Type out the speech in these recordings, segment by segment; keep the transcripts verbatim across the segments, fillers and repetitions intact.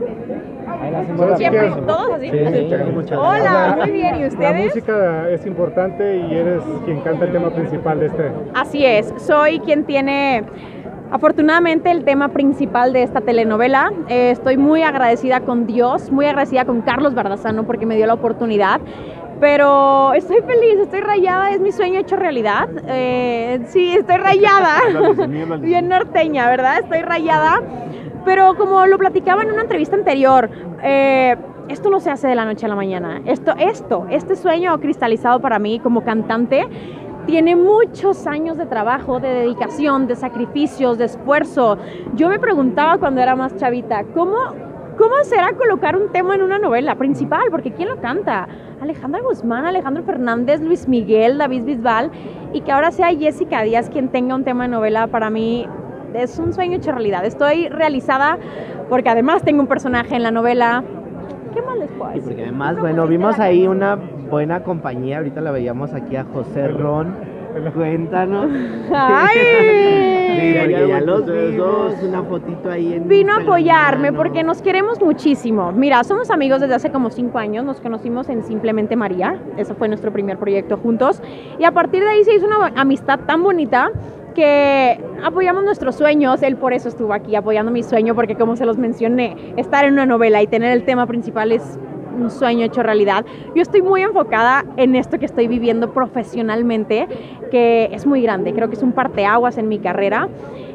Siempre, todos así. Sí, sí, muchas Hola, muy bien, ¿y La ustedes? música es importante y eres quien canta el tema principal de este. Así es, soy quien tiene afortunadamente el tema principal de esta telenovela. Eh, estoy muy agradecida con Dios, muy agradecida con Carlos Bardazano porque me dio la oportunidad. Pero estoy feliz, estoy rayada, es mi sueño hecho realidad. Eh, sí, estoy rayada. Bien norteña, ¿verdad? Estoy rayada. Pero como lo platicaba en una entrevista anterior, eh, esto no se hace de la noche a la mañana. Esto, esto, este sueño cristalizado para mí como cantante tiene muchos años de trabajo, de dedicación, de sacrificios, de esfuerzo. Yo me preguntaba cuando era más chavita, ¿cómo, cómo será colocar un tema en una novela principal? Porque ¿quién lo canta? Alejandra Guzmán, Alejandro Fernández, Luis Miguel, David Bisbal, y que ahora sea Jessica Díaz quien tenga un tema de novela, para mí es un sueño hecho realidad. Estoy realizada porque además tengo un personaje en la novela. ¿Qué más les puedo decir? Y porque además, bueno, vimos ahí una buena compañía, ahorita la veíamos aquí a José Ron. Cuéntanos. ¡Ay! Sí, porque ya los vimos, una fotito ahí en Vino a apoyarme Instagram, porque nos queremos muchísimo. Mira, somos amigos desde hace como cinco años, nos conocimos en Simplemente María, ese fue nuestro primer proyecto juntos, y a partir de ahí se hizo una amistad tan bonita que apoyamos nuestros sueños. Él por eso estuvo aquí apoyando mi sueño, porque como se los mencioné, estar en una novela y tener el tema principal es un sueño hecho realidad. Yo estoy muy enfocada en esto que estoy viviendo profesionalmente, que es muy grande, creo que es un parteaguas en mi carrera.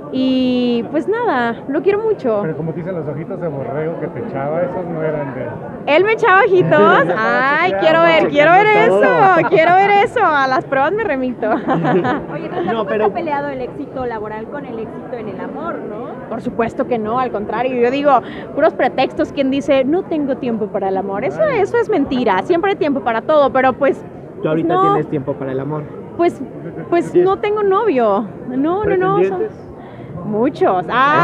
Y pues nada, lo quiero mucho. Pero como te dicen los ojitos de borrego que te echaba, esos no eran de... Él me echaba ojitos. Ay, quiero ver, quiero ver eso, quiero ver eso. A las pruebas me remito. Oye, pero No, no, pero- está peleado el éxito laboral con el éxito en el amor, ¿no? Por supuesto que no, al contrario, yo digo, puros pretextos. Quien dice, no tengo tiempo para el amor, eso, eso es mentira, siempre hay tiempo para todo, pero pues, Tú ahorita no, tienes tiempo para el amor. pues, pues no tengo novio, no, no, no, son muchos,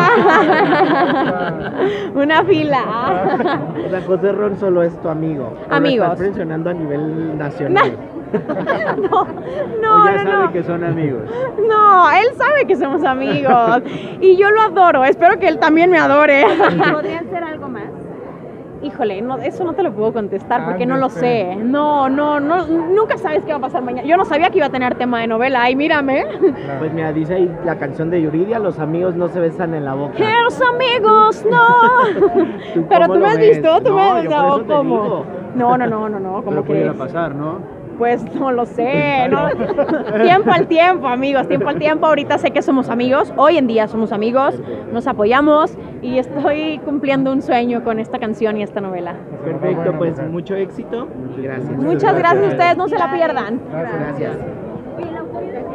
ah, una fila, ah. O sea, José Ron solo es tu amigo. ¿O lo Amigos. estás mencionando a nivel nacional? no, ¿O no, ya no, sabe no. que son amigos? No, él sabe que somos amigos y yo lo adoro, espero que él también me adore. ¿Podrían ser algo más? Híjole, no, eso no te lo puedo contestar porque no lo Ándese. sé. No, no, no, nunca sabes qué va a pasar mañana. Yo no sabía que iba a tener tema de novela. Ay, mírame. Pues mira, dice ahí la canción de Yuridia, los amigos no se besan en la boca. Los amigos, no. ¿Tú Pero cómo tú lo me has ves? visto, tú No, me yo has por visto, eso te ¿cómo? digo. No, no, no, no, no, ¿cómo crees? pasar, ¿no? Pues no lo sé, no. Tiempo al tiempo, amigos, tiempo al tiempo. Ahorita sé que somos amigos, hoy en día somos amigos, nos apoyamos y estoy cumpliendo un sueño con esta canción y esta novela. Perfecto, pues mucho éxito y gracias. Muchas gracias a ustedes, no se la pierdan. Gracias. Gracias. Oye, la autoridad